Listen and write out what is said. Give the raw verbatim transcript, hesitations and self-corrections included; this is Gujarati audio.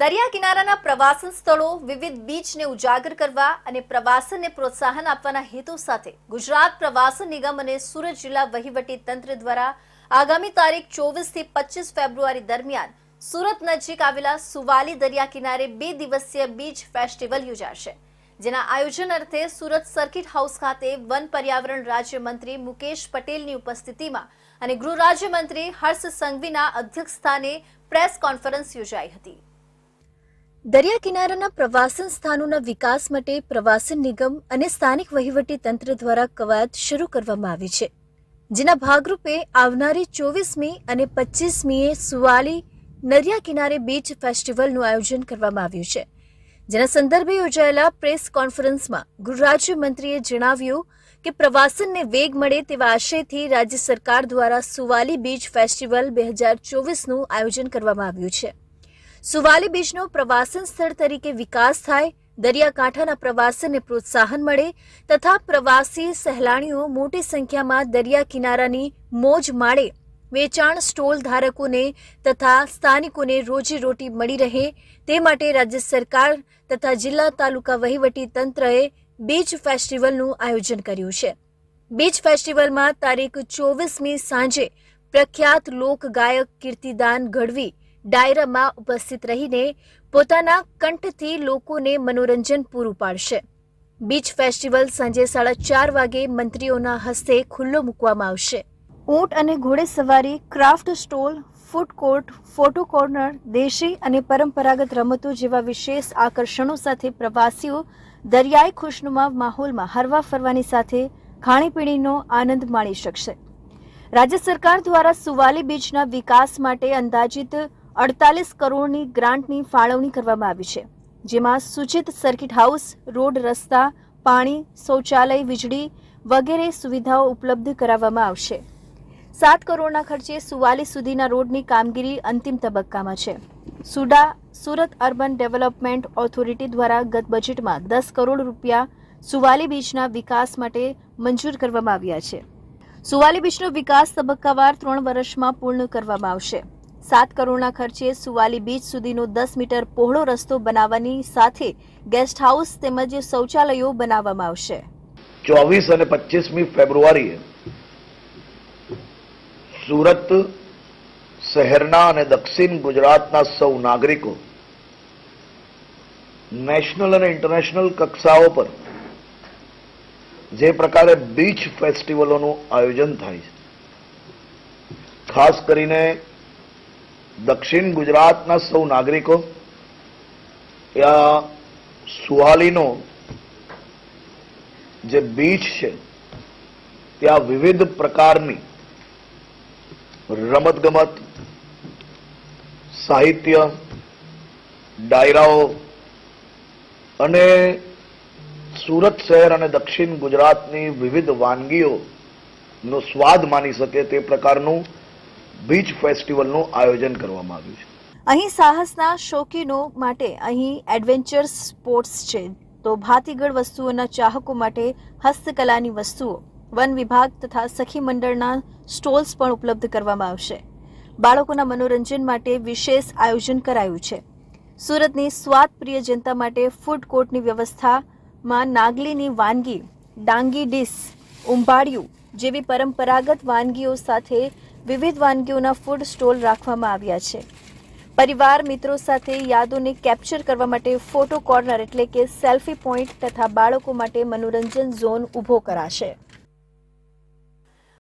દરિયા કિનારાના પ્રવાસન સ્થળો વિવિધ બીચને ઉજાગર કરવા અને પ્રવાસનને પ્રોત્સાહન આપવાના હેતુ સાથે ગુજરાત પ્રવાસન નિગમ અને સુરત જિલ્લા વહીવટી તંત્ર દ્વારા આગામી તારીખ ચોવીસ થી પચીસ ફેબ્રુઆરી દરમિયાન સુરત નજીક આવેલા સુવાલી દરિયા કિનારે બે દિવસીય બીચ ફેસ્ટિવલ યોજાશે, જેના આયોજન અર્થે સુરત સર્કિટ હાઉસ ખાતે વન પર્યાવરણ રાજ્યમંત્રી મુકેશ પટેલની ઉપસ્થિતિમાં અને ગૃહ રાજ્યમંત્રી હર્ષ સંઘવીના અધ્યક્ષસ્થાને પ્રેસ કોન્ફરન્સ યોજાઈ હતી। દરિયા કિનારાના પ્રવાસન સ્થાનોના વિકાસ માટે પ્રવાસન નિગમ અને સ્થાનિક વહીવટી તંત્ર દ્વારા કવાયત શરૂ કરવામાં આવી છે, જેના ભાગરૂપે આવનારી ચોવીસમી અને પચીસમીએ સુવાલી દરિયા કિનારે બીચ ફેસ્ટિવલનું આયોજન કરવામાં આવ્યું છે, જેના સંદર્ભે યોજાયેલા પ્રેસ કોન્ફરન્સમાં ગૃહ રાજ્યમંત્રીએ જણાવ્યું કે પ્રવાસનને વેગ મળે તેવા આશયથી રાજ્ય સરકાર દ્વારા સુવાલી બીચ ફેસ્ટિવલ બે હજાર ચોવીસનું આયોજન કરવામાં આવ્યું છે। સુવાલી બીચનો પ્રવાસન સ્થળ તરીકે વિકાસ થાય, દરિયાકાંઠાના પ્રવાસનને પ્રોત્સાહન મળે તથા પ્રવાસી સહેલાણીઓ મોટી સંખ્યામાં દરિયા કિનારાની મોજ માણે, વેચાણ સ્ટોલ ધારકોને તથા સ્થાનિકોને રોજીરોટી મળી રહે તે માટે રાજ્ય સરકાર તથા જિલ્લા તાલુકા વહીવટી તંત્રએ બીચ ફેસ્ટિવલનું આયોજન કર્યું છે। બીચ ફેસ્ટિવલમાં તારીખ ચોવીસમી સાંજે પ્રખ્યાત લોક ગાયક કીર્તિદાન ગઢવી ડાયરામાં ઉપસ્થિત રહીને પોતાના કંઠથી લોકોને મનોરંજન પૂરું પાડશે। બીચ ફેસ્ટિવલ સાંજે સાડા ચાર વાગે મંત્રીઓના હસ્તે ખુલ્લો મૂકવામાં આવશે। ઊંટ અને ઘોડેસવારી, craft stall, food court, photo corner, દેશી અને પરંપરાગત રમતો જેવા વિશેષ આકર્ષણો સાથે પ્રવાસીઓ દરિયાઈ ખુશનુમા માહોલમાં હરવા ફરવાની સાથે ખાણીપીણીનો આનંદ માણી શકશે। રાજ્ય સરકાર દ્વારા સુવાલી બીચના વિકાસ માટે અંદાજિત અડતાલીસ કરોડની ગ્રાન્ટની ફાળવણી કરવામાં આવી છે, જેમાં સૂચિત સર્કિટ હાઉસ, રોડ, રસ્તા, પાણી, શૌચાલય, વીજળી વગેરે સુવિધાઓ ઉપલબ્ધ કરાવવામાં આવશે। સાત કરોડના ખર્ચે સુવાલી સુધીના રોડની કામગીરી અંતિમ તબક્કામાં છે। SUDA Surat urban development authority દ્વારા ગત બજેટમાં દસ કરોડ રૂપિયા સુવાલી બીચના વિકાસ માટે મંજૂર કરવામાં આવ્યા છે। સુવાલી બીચનો વિકાસ તબક્કાવાર ત્રણ વર્ષમાં પૂર્ણ કરવામાં આવશે। સાત કરોડના ખર્ચે સુવાલી બીચ સુધીનો દસ મીટર પહોળો રસ્તો બનાવવાની સાથે ગેસ્ટ હાઉસ તેમજ શૌચાલયો બનાવવામાં આવશે। ચોવીસ અને પચીસમી ફેબ્રુઆરીએ સુરત શહેરના અને દક્ષિણ ગુજરાતના સૌ નાગરિકો નેશનલ અને ઇન્ટરનેશનલ કક્ષાઓ પર જે પ્રકારે બીચ ફેસ્ટિવલોનું આયોજન થાય છે, ખાસ કરીને દક્ષિણ ગુજરાતના સૌ નાગરિકો ત્યાં સુવાલીનો જે બીચ છે ત્યાં વિવિધ પ્રકારની રમતગમત, સાહિત્ય, ડાયરાઓ અને સુરત શહેર અને દક્ષિણ ગુજરાતની વિવિધ વાનગીઓનો સ્વાદ માણી શકે તે પ્રકારનું બીચ ફેસ્ટિવલનું આયોજન કરવામાં આવ્યું છે। અહીં સાહસના શોખીનો માટે અહીં એડવેન્ચર સ્પોર્ટ્સ છે, તો ભાતીગળ વસ્તુઓના ચાહકો માટે હસ્તકલાની વસ્તુઓ, વન વિભાગ તથા સખી મંડળના સ્ટોલ્સ પણ ઉપલબ્ધ કરવામાં આવશે। બાળકોના મનોરંજન માટે વિશેષ આયોજન કરાયું છે। સુરતની સ્વાદપ્રિય જનતા માટે ફૂડ કોર્ટની વ્યવસ્થામાં નાગલીની વાનગી, ડાંગી ડીશ, ઉંબાડિયું જેવી પરંપરાગત વાનગીઓ સાથે વિવિધ વાનગીઓના ફૂડ સ્ટોલ રાખવામાં આવ્યા છે। પરિવાર મિત્રો સાથે યાદોને કેપ્ચર કરવા માટે ફોટો કોર્નર એટલે કે સેલ્ફી પોઈન્ટ તથા બાળકો માટે મનોરંજન ઝોન ઊભો કરાશે।